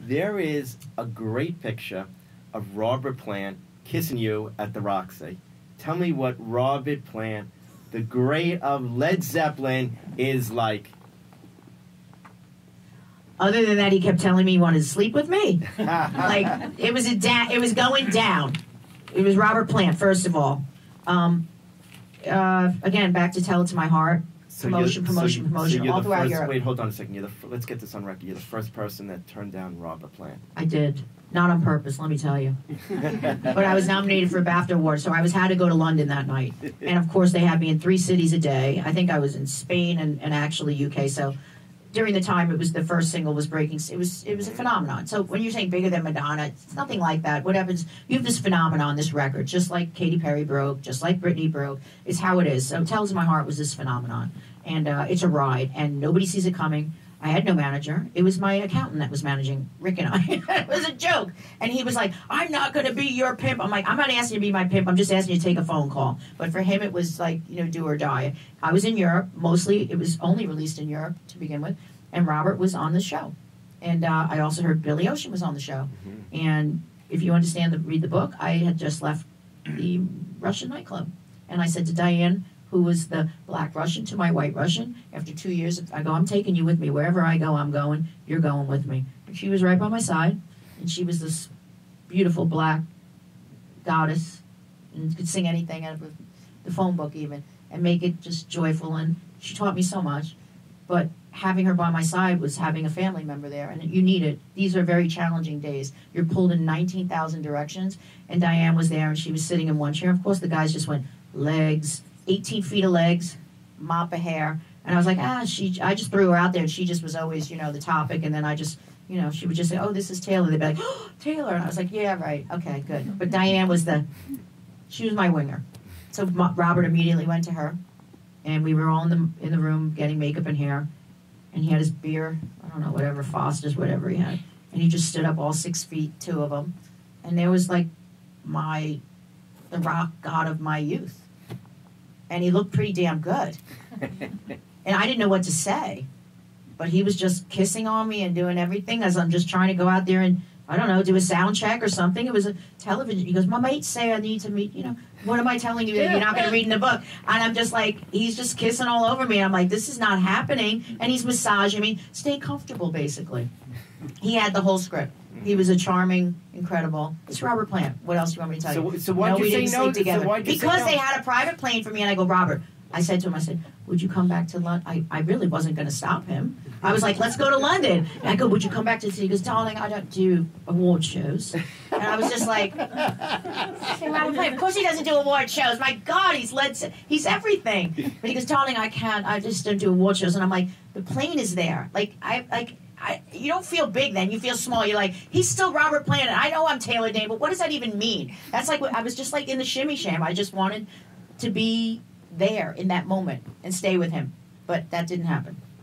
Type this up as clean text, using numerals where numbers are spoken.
There is a great picture of Robert Plant kissing you at the Roxy. Tell me what Robert Plant, the great of Led Zeppelin, is like. Other than that, he kept telling me he wanted to sleep with me. Like, it was going down. It was Robert Plant, first of all. Again, back to Tell It to My Heart. Promotion, all throughout Europe. Wait, hold on a second. Let's get this on record. You're the first person that turned down Robert Plant. I did. Not on purpose, let me tell you. But I was nominated for a BAFTA award, so I had to go to London that night. And, of course, they had me in 3 cities a day. I think I was in Spain and actually UK, so during the time it was the first single was breaking. It was a phenomenon. So when you're saying bigger than Madonna, it's nothing like that. What happens, you have this phenomenon, this record, just like Katy Perry broke, just like Britney broke. It's how it is. So Tell It to My Heart was this phenomenon. And it's a ride, and nobody sees it coming. I had no manager. It was my accountant that was managing Rick and I. It was a joke. And he was like, I'm not going to be your pimp. I'm like, I'm not asking you to be my pimp. I'm just asking you to take a phone call. But for him, it was like, do or die. I was in Europe. Mostly, it was only released in Europe to begin with. And Robert was on the show. And I also heard Billy Ocean was on the show. Mm-hmm. And if you read the book, I had just left the Russian nightclub. And I said to Diane, who was the black Russian to my white Russian, after 2 years, I go, I'm taking you with me. Wherever I go, I'm going. You're going with me. And she was right by my side. And she was this beautiful black goddess and could sing anything out of the phone book even and make it just joyful. And she taught me so much. But having her by my side was having a family member there. And you need it. These are very challenging days. You're pulled in 19,000 directions. And Diane was there, and she was sitting in one chair. Of course, the guys just went, legs, 18 feet of legs, mop of hair. And I was like, I just threw her out there, and she just was always, the topic. And then I just, she would just say, oh, this is Taylor. They'd be like, oh, Taylor. And I was like, yeah, right. Okay, good. But Diane she was my winger. So Robert immediately went to her, and we were all in the room getting makeup and hair. And he had his beer, I don't know, whatever, Foster's, whatever he had. And he just stood up all 6 feet, 2 of them. And there was like the rock god of my youth. And he looked pretty damn good. And I didn't know what to say. But he was just kissing on me and doing everything as I'm just trying to go out there and, I don't know, do a sound check or something. It was a television. He goes, my mates say I need to meet, what am I telling you that you're not going to read in the book? And I'm just like, he's just kissing all over me. I'm like, this is not happening. And he's massaging me. Stay comfortable, basically. He had the whole script. He was a charming, incredible. It's Robert Plant. What else do you want me to tell you? So why'd you say no? Together. Because they had a private plane for me, and I go, Robert. I said to him, would you come back to London? I really wasn't going to stop him. I was like, let's go to London. And I go, would you come back to the city? He goes, darling, I don't do award shows. And I was just like, Robert Plant, of course he doesn't do award shows. My God, he's everything. But he goes, darling, I can't. I just don't do award shows. And I'm like, the plane is there. You don't feel big then. You feel small. You're like, he's still Robert Plant. I know I'm Taylor Dayne, but what does that even mean? That's like, I was just like in the shimmy sham. I just wanted to be there in that moment and stay with him. But that didn't happen.